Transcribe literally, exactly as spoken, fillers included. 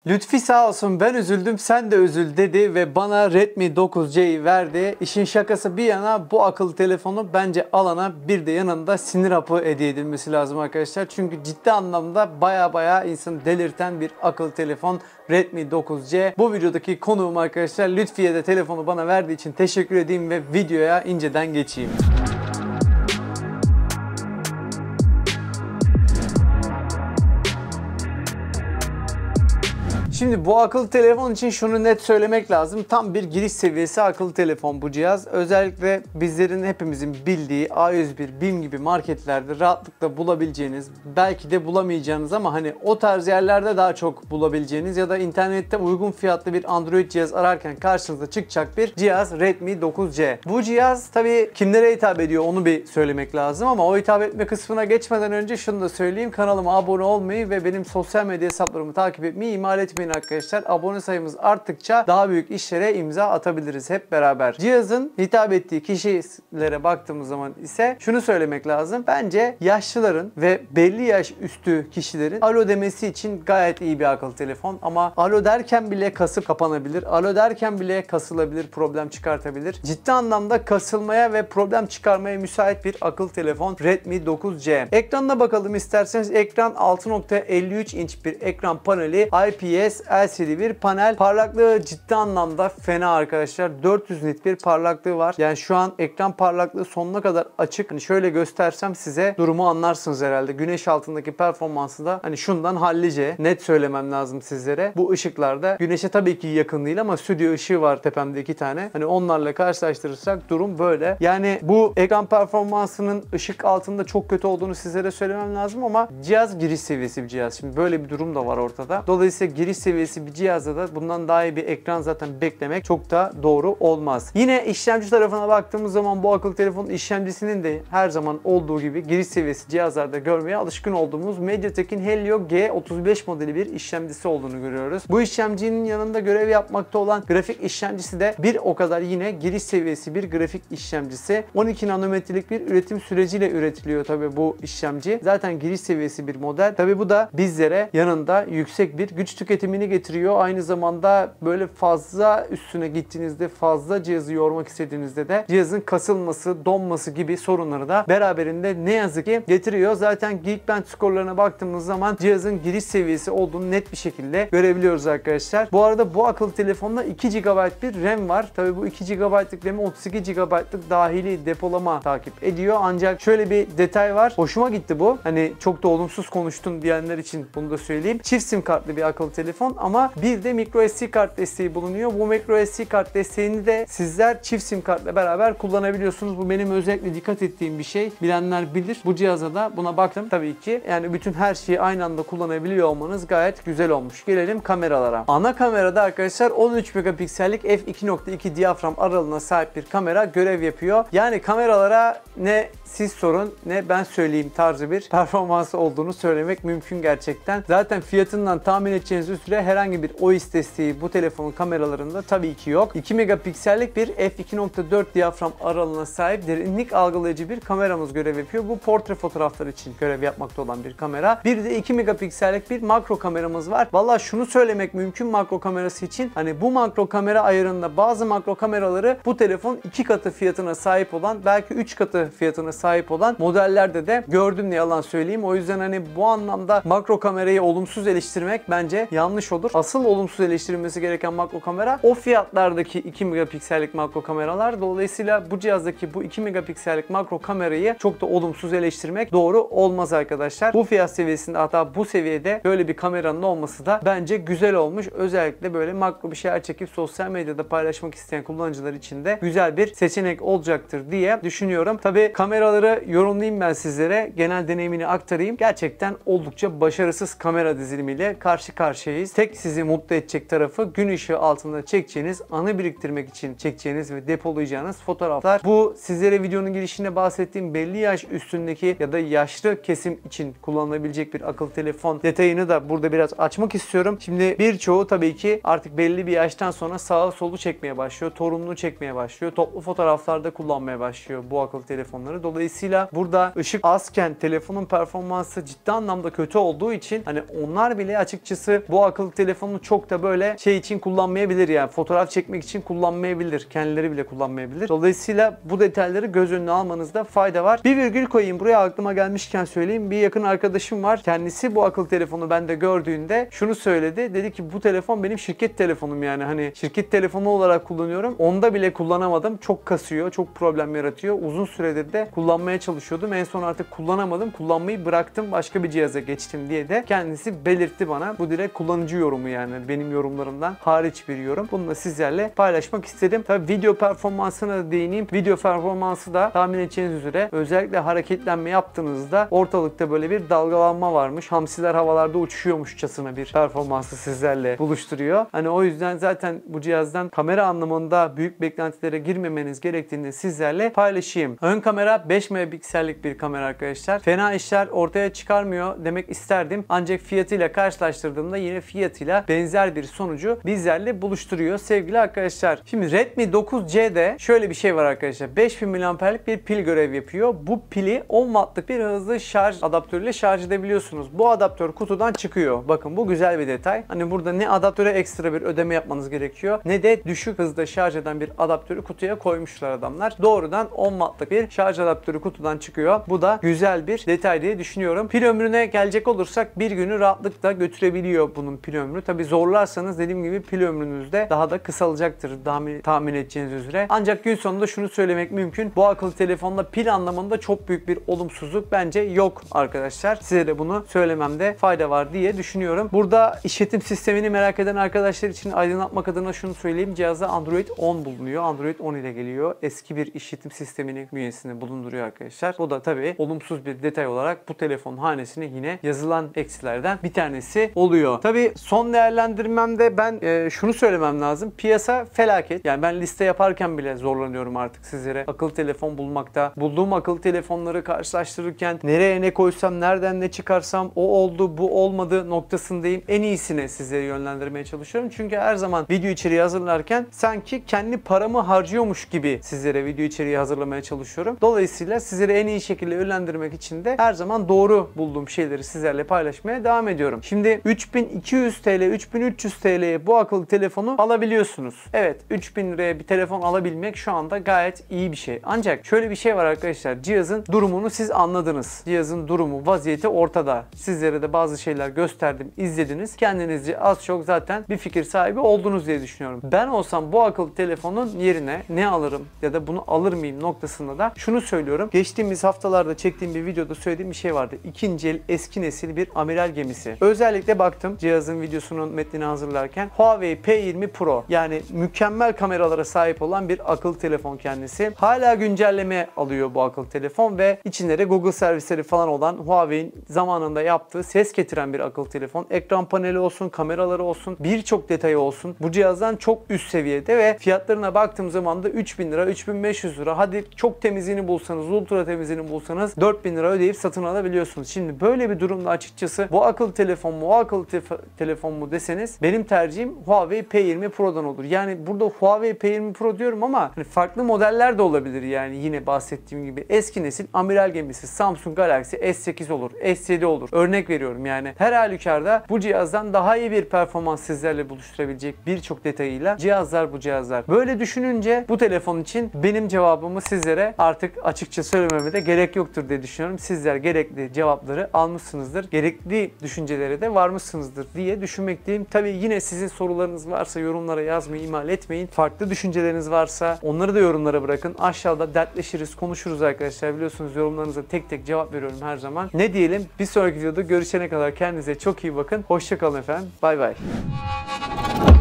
Lütfi sağ olsun, ben üzüldüm sen de üzül dedi ve bana Redmi dokuz C'yi verdi. İşin şakası bir yana, bu akıllı telefonu bence alana bir de yanında sinir hapı hediye edilmesi lazım arkadaşlar. Çünkü ciddi anlamda baya baya insanı delirten bir akıllı telefon Redmi dokuz C. Bu videodaki konuğum arkadaşlar. Lütfiye de telefonu bana verdiği için teşekkür edeyim ve videoya inceden geçeyim. Şimdi bu akıllı telefon için şunu net söylemek lazım. Tam bir giriş seviyesi akıllı telefon bu cihaz. Özellikle bizlerin hepimizin bildiği A yüz bir, BİM gibi marketlerde rahatlıkla bulabileceğiniz, belki de bulamayacağınız ama hani o tarz yerlerde daha çok bulabileceğiniz ya da internette uygun fiyatlı bir Android cihaz ararken karşınıza çıkacak bir cihaz Redmi dokuz C. Bu cihaz tabii kimlere hitap ediyor onu bir söylemek lazım ama o hitap etme kısmına geçmeden önce şunu da söyleyeyim. Kanalıma abone olmayı ve benim sosyal medya hesaplarımı takip etmeyi ihmal etmeyin arkadaşlar. Abone sayımız arttıkça daha büyük işlere imza atabiliriz hep beraber. Cihazın hitap ettiği kişilere baktığımız zaman ise şunu söylemek lazım. Bence yaşlıların ve belli yaş üstü kişilerin alo demesi için gayet iyi bir akıllı telefon ama alo derken bile kasıp kapanabilir. Alo derken bile kasılabilir, problem çıkartabilir. Ciddi anlamda kasılmaya ve problem çıkarmaya müsait bir akıllı telefon Redmi dokuz C. Ekranına bakalım isterseniz. Ekran altı nokta elli üç inç bir ekran paneli, I P S L C D bir panel. Parlaklığı ciddi anlamda fena arkadaşlar. dört yüz nit bir parlaklığı var. Yani şu an ekran parlaklığı sonuna kadar açık. Hani şöyle göstersem size durumu anlarsınız herhalde. Güneş altındaki performansı da hani şundan hallice. Net söylemem lazım sizlere. Bu ışıklarda güneşe tabii ki yakın değil ama stüdyo ışığı var tepemde iki tane. Hani onlarla karşılaştırırsak durum böyle. Yani bu ekran performansının ışık altında çok kötü olduğunu sizlere söylemem lazım ama cihaz giriş seviyesi bir cihaz. Şimdi böyle bir durum da var ortada. Dolayısıyla giriş seviyesi bir cihazda da bundan daha iyi bir ekran zaten beklemek çok da doğru olmaz. Yine işlemci tarafına baktığımız zaman bu akıllı telefonun işlemcisinin de her zaman olduğu gibi giriş seviyesi cihazlarda görmeye alışkın olduğumuz MediaTek'in Helio G otuz beş modeli bir işlemcisi olduğunu görüyoruz. Bu işlemcinin yanında görev yapmakta olan grafik işlemcisi de bir o kadar yine giriş seviyesi bir grafik işlemcisi. on iki nanometrelik bir üretim süreciyle üretiliyor tabii bu işlemci. Zaten giriş seviyesi bir model. Tabii bu da bizlere yanında yüksek bir güç tüketimini getiriyor. Aynı zamanda böyle fazla üstüne gittiğinizde, fazla cihazı yormak istediğinizde de cihazın kasılması, donması gibi sorunları da beraberinde ne yazık ki getiriyor. Zaten Geekbench skorlarına baktığımız zaman cihazın giriş seviyesi olduğunu net bir şekilde görebiliyoruz arkadaşlar. Bu arada bu akıllı telefonda iki gigabayt bir RAM var. Tabii bu iki gigabaytlık RAM'i otuz iki gigabaytlık dahili depolama takip ediyor. Ancak şöyle bir detay var. Hoşuma gitti bu. Hani çok da olumsuz konuştun diyenler için bunu da söyleyeyim. Çift sim kartlı bir akıllı telefon ama bir de micro S D kart desteği bulunuyor. Bu micro S D kart desteğini de sizler çift sim kartla beraber kullanabiliyorsunuz. Bu benim özellikle dikkat ettiğim bir şey. Bilenler bilir. Bu cihaza da buna baktım tabii ki. Yani bütün her şeyi aynı anda kullanabiliyor olmanız gayet güzel olmuş. Gelelim kameralara. Ana kamerada arkadaşlar on üç megapiksellik f iki nokta iki diyafram aralığına sahip bir kamera görev yapıyor. Yani kameralara ne siz sorun ne ben söyleyeyim tarzı bir performansı olduğunu söylemek mümkün gerçekten. Zaten fiyatından tahmin edeceğiniz üzere herhangi bir O I S desteği bu telefonun kameralarında tabii ki yok. iki megapiksellik bir f iki nokta dört diyafram aralığına sahip derinlik algılayıcı bir kameramız görev yapıyor. Bu portre fotoğraflar için görev yapmakta olan bir kamera. Bir de iki megapiksellik bir makro kameramız var. Vallahi şunu söylemek mümkün makro kamerası için. Hani bu makro kamera ayarında bazı makro kameraları bu telefon iki katı fiyatına sahip olan, belki üç katı fiyatına sahip olan modellerde de gördüm, ne yalan söyleyeyim. O yüzden hani bu anlamda makro kamerayı olumsuz eleştirmek bence yanlış olur. Asıl olumsuz eleştirilmesi gereken makro kamera o fiyatlardaki iki megapiksellik makro kameralar. Dolayısıyla bu cihazdaki bu iki megapiksellik makro kamerayı çok da olumsuz eleştirmek doğru olmaz arkadaşlar. Bu fiyat seviyesinde, hatta bu seviyede böyle bir kameranın olması da bence güzel olmuş. Özellikle böyle makro bir şeyler çekip sosyal medyada paylaşmak isteyen kullanıcılar için de güzel bir seçenek olacaktır diye düşünüyorum. Tabii kameraları yorumlayayım ben sizlere. Genel deneyimini aktarayım. Gerçekten oldukça başarısız kamera dizilimiyle karşı karşıyayız. Tek sizi mutlu edecek tarafı gün ışığı altında çekeceğiniz, anı biriktirmek için çekeceğiniz ve depolayacağınız fotoğraflar. Bu sizlere videonun girişinde bahsettiğim belli yaş üstündeki ya da yaşlı kesim için kullanılabilecek bir akıllı telefon detayını da burada biraz açmak istiyorum. Şimdi birçoğu tabii ki artık belli bir yaştan sonra sağa solu çekmeye başlıyor. Torununu çekmeye başlıyor. Toplu fotoğraflarda kullanmaya başlıyor bu akıllı telefonları. Dolayısıyla burada ışık azken telefonun performansı ciddi anlamda kötü olduğu için hani onlar bile açıkçası bu akıllı akıllı telefonunu çok da böyle şey için kullanmayabilir, yani fotoğraf çekmek için kullanmayabilir. Kendileri bile kullanmayabilir. Dolayısıyla bu detayları göz önüne almanızda fayda var. Bir virgül koyayım buraya, aklıma gelmişken söyleyeyim. Bir yakın arkadaşım var. Kendisi bu akıllı telefonu bende gördüğünde şunu söyledi. Dedi ki bu telefon benim şirket telefonum, yani hani şirket telefonu olarak kullanıyorum. Onda bile kullanamadım. Çok kasıyor. Çok problem yaratıyor. Uzun süredir de kullanmaya çalışıyordum. En son artık kullanamadım. Kullanmayı bıraktım. Başka bir cihaza geçtim diye de kendisi belirtti bana. Bu direkt kullanıcı yorumu, yani benim yorumlarımdan hariç bir yorum. Bunu da sizlerle paylaşmak istedim. Tabii video performansına da değineyim. Video performansı da tahmin edeceğiniz üzere özellikle hareketlenme yaptığınızda ortalıkta böyle bir dalgalanma varmış. Hamsiler havalarda uçuşuyormuşçasına bir performansı sizlerle buluşturuyor. Hani o yüzden zaten bu cihazdan kamera anlamında büyük beklentilere girmemeniz gerektiğini sizlerle paylaşayım. Ön kamera beş megapiksellik bir kamera arkadaşlar. Fena işler ortaya çıkarmıyor demek isterdim. Ancak fiyatıyla karşılaştırdığımda yine fiyatıyla benzer bir sonucu bizlerle buluşturuyor sevgili arkadaşlar. Şimdi Redmi dokuz C'de şöyle bir şey var arkadaşlar. beş bin miliamperlik bir pil görev yapıyor. Bu pili on wattlık bir hızlı şarj adaptörüyle şarj edebiliyorsunuz. Bu adaptör kutudan çıkıyor. Bakın bu güzel bir detay. Hani burada ne adaptöre ekstra bir ödeme yapmanız gerekiyor, ne de düşük hızda şarj eden bir adaptörü kutuya koymuşlar adamlar. Doğrudan on wattlık bir şarj adaptörü kutudan çıkıyor. Bu da güzel bir detay diye düşünüyorum. Pil ömrüne gelecek olursak bir günü rahatlıkla götürebiliyor bunun pil ömrü. Tabi zorlarsanız dediğim gibi pil ömrünüz de daha da kısalacaktır tahmin, tahmin edeceğiniz üzere. Ancak gün sonunda şunu söylemek mümkün. Bu akıllı telefonda pil anlamında çok büyük bir olumsuzluk bence yok arkadaşlar. Size de bunu söylememde fayda var diye düşünüyorum. Burada işletim sistemini merak eden arkadaşlar için aydınlatmak adına şunu söyleyeyim. Cihazda Android on bulunuyor. Android on ile geliyor. Eski bir işletim sistemini bünyesinde bulunduruyor arkadaşlar. Bu da tabii olumsuz bir detay olarak bu telefon hanesine yine yazılan eksilerden bir tanesi oluyor. Tabii son değerlendirmemde ben e, şunu söylemem lazım. Piyasa felaket. Yani ben liste yaparken bile zorlanıyorum artık sizlere akıllı telefon bulmakta. Bulduğum akıllı telefonları karşılaştırırken nereye ne koysam, nereden ne çıkarsam, o oldu bu olmadı noktasındayım. En iyisini sizlere yönlendirmeye çalışıyorum. Çünkü her zaman video içeriği hazırlarken sanki kendi paramı harcıyormuş gibi sizlere video içeriği hazırlamaya çalışıyorum. Dolayısıyla sizlere en iyi şekilde yönlendirmek için de her zaman doğru bulduğum şeyleri sizlerle paylaşmaya devam ediyorum. Şimdi üç bin iki yüz TL, üç bin üç yüz TL'ye bu akıllı telefonu alabiliyorsunuz. Evet, üç bin liraya bir telefon alabilmek şu anda gayet iyi bir şey. Ancak şöyle bir şey var arkadaşlar. Cihazın durumunu siz anladınız. Cihazın durumu, vaziyeti ortada. Sizlere de bazı şeyler gösterdim, izlediniz. Kendinizce az çok zaten bir fikir sahibi oldunuz diye düşünüyorum. Ben olsam bu akıllı telefonun yerine ne alırım ya da bunu alır mıyım noktasında da şunu söylüyorum. Geçtiğimiz haftalarda çektiğim bir videoda söylediğim bir şey vardı. İkinci el, eski nesil bir amiral gemisi. Özellikle baktım cihazın videosunun metnini hazırlarken Huawei P yirmi Pro, yani mükemmel kameralara sahip olan bir akıllı telefon kendisi. Hala güncelleme alıyor bu akıllı telefon ve içinde de Google servisleri falan olan Huawei'in zamanında yaptığı ses getiren bir akıllı telefon. Ekran paneli olsun, kameraları olsun, birçok detayı olsun. Bu cihazdan çok üst seviyede ve fiyatlarına baktığım zaman da üç bin lira, üç bin beş yüz lira, hadi çok temizliğini bulsanız, ultra temizliğini bulsanız dört bin lira ödeyip satın alabiliyorsunuz. Şimdi böyle bir durumda açıkçası bu akıllı telefon mu, o akıllı te telefon mu deseniz benim tercihim Huawei P yirmi Pro'dan olur. Yani burada Huawei P yirmi Pro diyorum ama hani farklı modeller de olabilir, yani yine bahsettiğim gibi eski nesil amiral gemisi Samsung Galaxy S sekiz olur, S yedi olur. Örnek veriyorum yani. Her halükarda bu cihazdan daha iyi bir performans sizlerle buluşturabilecek birçok detayıyla cihazlar bu cihazlar. Böyle düşününce bu telefon için benim cevabımı sizlere artık açıkça söylememe de gerek yoktur diye düşünüyorum. Sizler gerekli cevapları almışsınızdır. Gerekli düşüncelere de varmışsınızdır diye düşünmekteyim. Tabii yine sizin sorularınız varsa yorumlara yazmayı ihmal etmeyin. Farklı düşünceleriniz varsa onları da yorumlara bırakın. Aşağıda dertleşiriz, konuşuruz arkadaşlar. Biliyorsunuz yorumlarınıza tek tek cevap veriyorum her zaman. Ne diyelim? Bir sonraki videoda görüşene kadar kendinize çok iyi bakın. Hoşça kalın efendim. Bay bay.